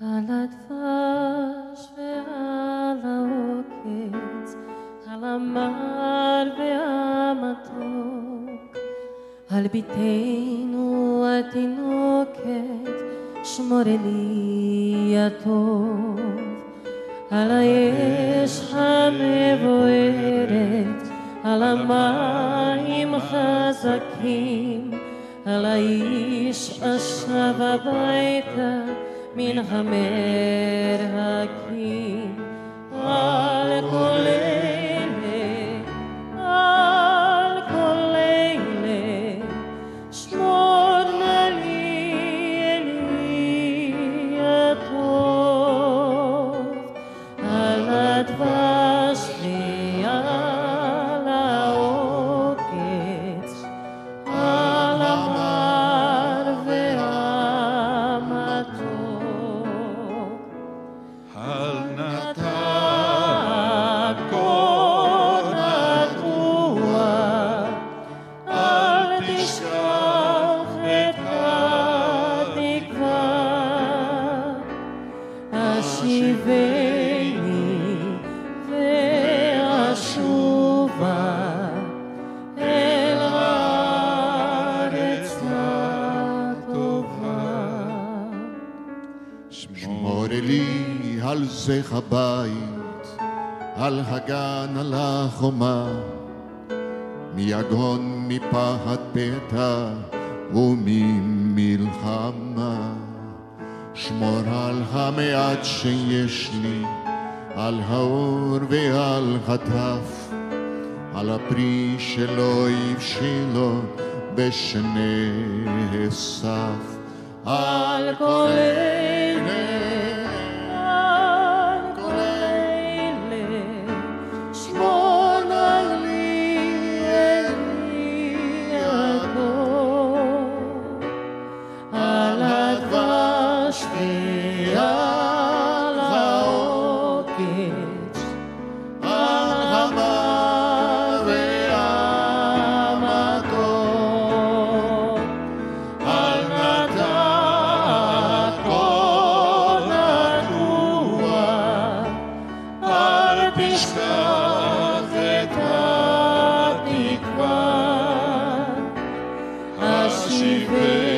על הדבש ועל העוקץ, על המר והמתוק, על ביתנו התינוקת, שמור לי הטוב, על האש המבוערת, על המים חזקים, על האיש השב הביתה מן המרחקים, על כל אלה, שמור נא לי אלי הטוב, על הדבש ועל העוקץ, על המר והמתוק, על נתן כה נטוע, אל תשכח את התקווה, השיבני ואשובה אל הארץ הטובה. שמור לי על זך הבית, על הגן, על החומה, מיגון, מפחד פתע וממלחמה. שמור על המעט שיש לי, על האור ועל הטף, על הפרי שלא הבשילו בשני סף. על כל אלה, שמור נא לי אלי הטוב, על הדבש ועל העוקץ, על המר והמתוק, על נתן כה נטוע, אל תשכח את התקווה, השיבני